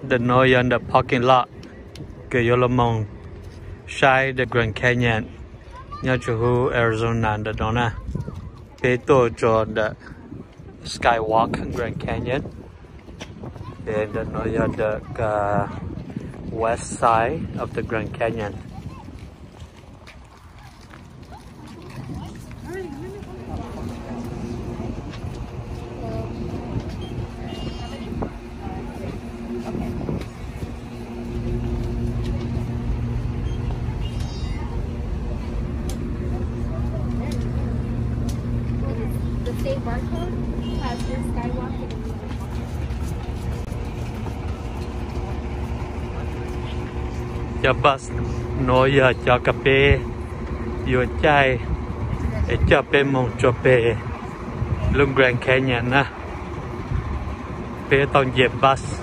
the noise in the parking lot cái yo mong side the Grand Canyon nhớ chỗ hu Arizona đó nè bé tôi cho the Skywalk Grand Canyon and the noise on the west side of the Grand Canyon. Same barcode has the Skywalk. Cho bus nói giờ cho cà phê vừa chai để cho bé mong cho bé luôn Grand Canyon nè bé toàn dẹp bus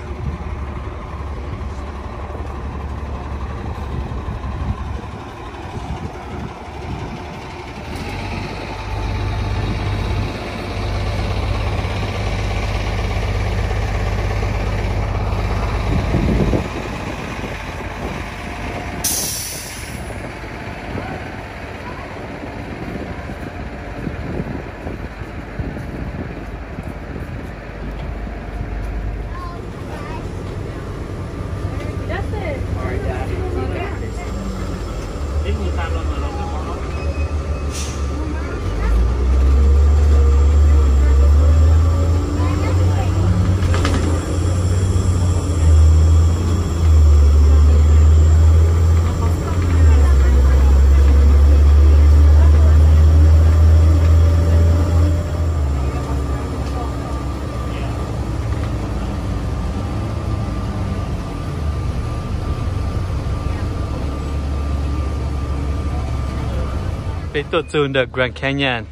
bé tôi chọn the Grand Canyon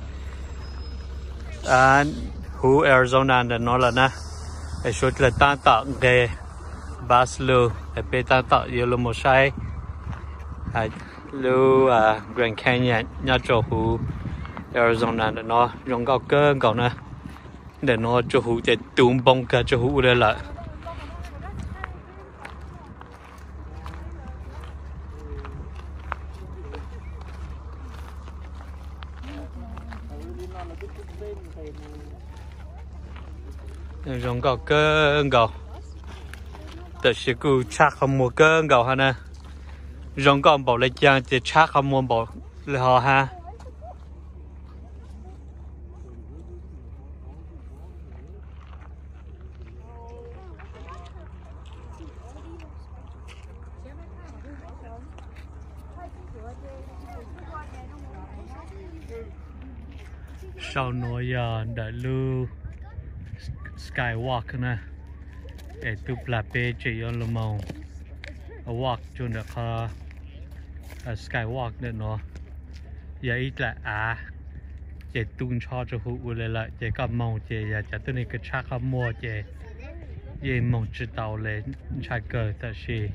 hu Arizona đó nó là nè cái số là tan tạo cái bus lưu cái bé tan tạo yêu là một sai lưu Grand Canyon nhớ chỗ hu Arizona đó nó dùng cao cơ cầu nè để nó chỗ hu để tung bông cả chỗ hu đây là dùng cầu cơ cầu từ sự cố chắc không mua cơ cầu ha nè dùng cầu bảo lấy chăng thì chắc không mua bảo lấy họ ha sau nói đợi lưu Skywalk nè để tụt là bé chỉ ở lồng màu walk cho được Skywalk nữa nó vậy là chỉ tung cho hữu lại lại chỉ có màu chỉ cho tôi này cái chắc không mua chỉ vậy mong chỉ tàu lên chạy cờ tại gì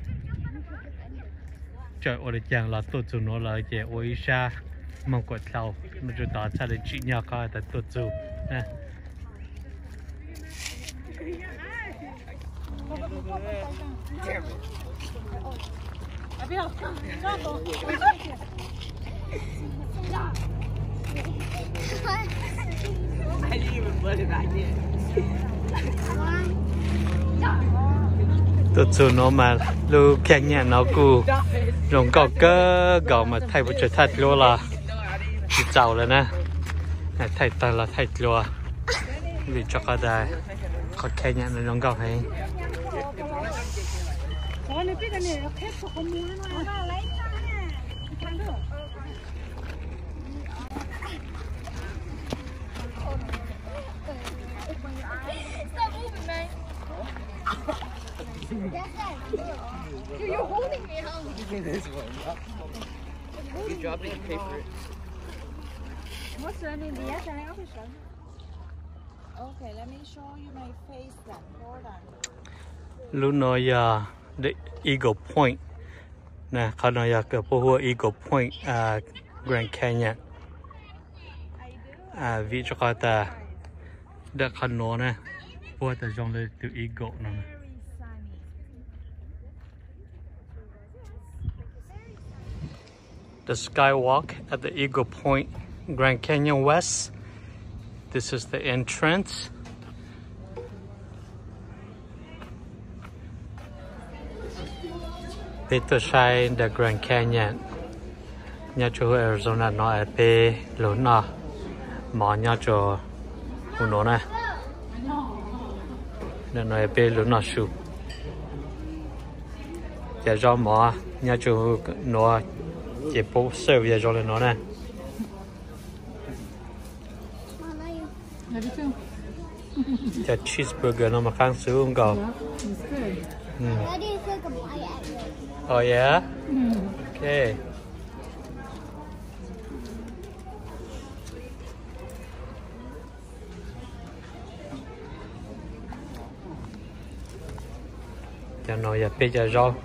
trời ơi chẳng là tôi chủ nó là chỉ ôi xa mong quật tàu nó cho đó cha để chị nhà coi tại tôi chủ nè tôi chủ nó mà lu kẹn nhà nó cù rồng cọ cơ gạo mà thay một trời thật luôn là giàu rồi nè thay ta là thay luôn vì cho cái đây có kẹn nhà nó rồng gạo hay You're holding me home. This one. You drop it, you pay for it. What's the name? Yes, I official. Okay, let me show you my face then. Hold on. lúc nói the Eagle Point nèเขาnói cái phố Eagle Point Grand Canyon vị choเขาta đã khăn nó nè phố ta trong đây từ Eagle nè the skywalk at the Eagle Point, Grand Canyon West. This is the entrance. Peter Shai, the Grand Canyon. Nhà chú Arizona nó ở bên lớn nọ, mà nhà chú hú nó nè, nên nó ở bên lớn nọ sụp. Giờ cho mà nhà chú nó chỉ bố serve giờ cho lên nó nè. Giờ cheeseburger nó mà khang xứ không cậu? Oh yeah? Okay. Giờ nó giờ bây giờ rau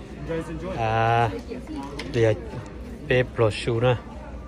giờ bây prosciutto nè.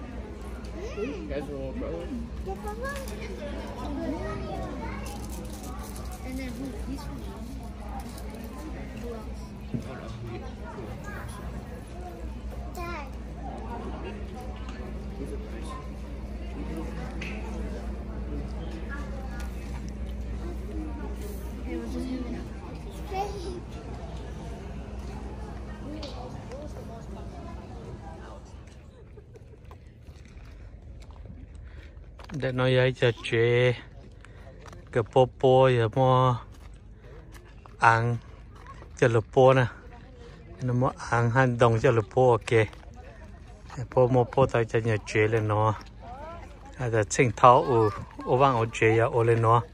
Để nói vậy cho chị cái popo giờ mua ăn cho lụp po nè, nó mua ăn hành động cho lụp po ok, po mua po tại cho nhà chị lên nó, là chính tháo ở vang ở chị ya ở lên nó.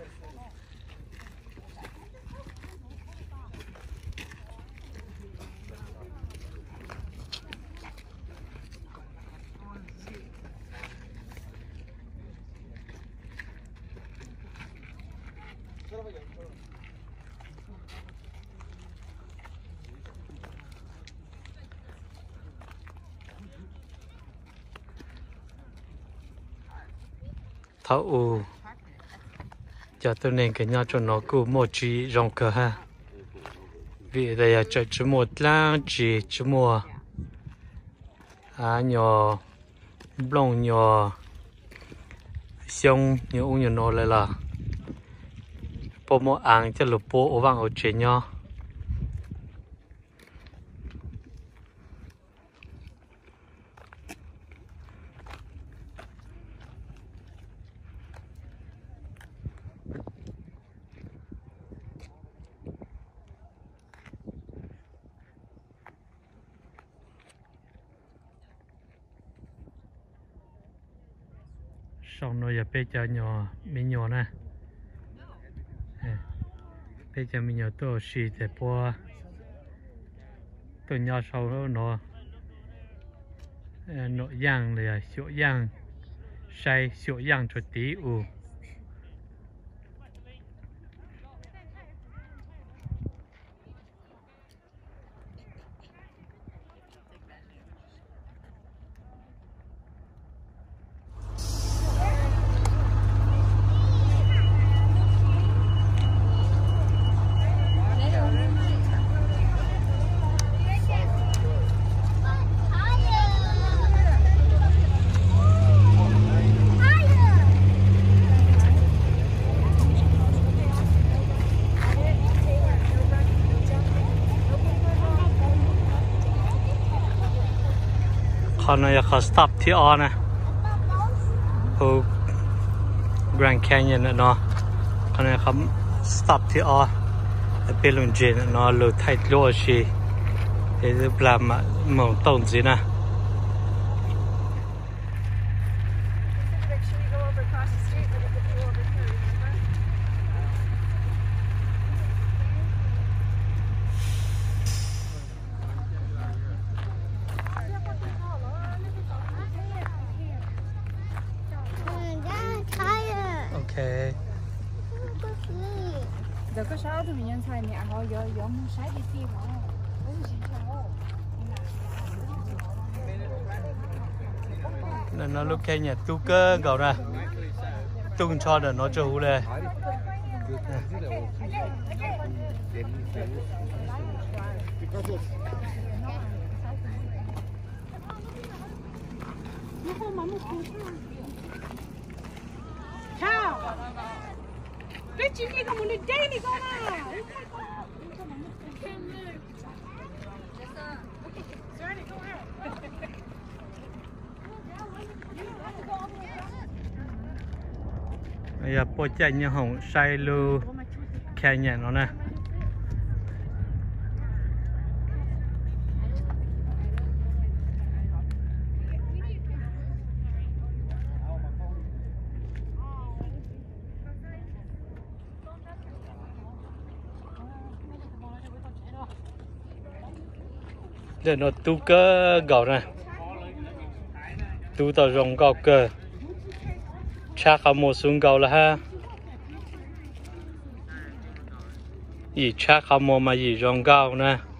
Tháo cho tôi nên cái nhà cho nó cứ một chỉ rong cơ ha, vì đây cho chỉ một lang chỉ một nhỏ blong nhỏ xong nhỏ uống nhỏ nó lại là bộ một ăn cho lụp bộ ở vang ở trên nhau. Xong rồi giờ bây giờ nhỏ mình nhỏ nè, bây giờ mình nhỏ tôi xì để po tôi nhỏ sau đó nó yang là sữa yang say sữa yang cho tí con này có stop thì on nè, ở Grand Canyon nữa nó, con này có stop thì on, ở bên lưng trên nó lừa thay lúa gì, để làm màu tông gì nè. Okay. Giờ có sáu thì mình nhân xài mẹ họ giờ không sai đi tìm họ. Nên nó lúc kia nhà tu cơ cậu ra, tung cho để nó chủ đây. Ciao. Che ci dico come le dei Nicola. Sorry, go ahead. Bây giờ bộ chạy như hồng say lưu khe nhẹ nó nè. Để nó tu cơ gạo nè. Tu tao rong gạo cơ. Chắc là một xuống gạo là ha. Ý chắc là một mà ý rong gạo nè.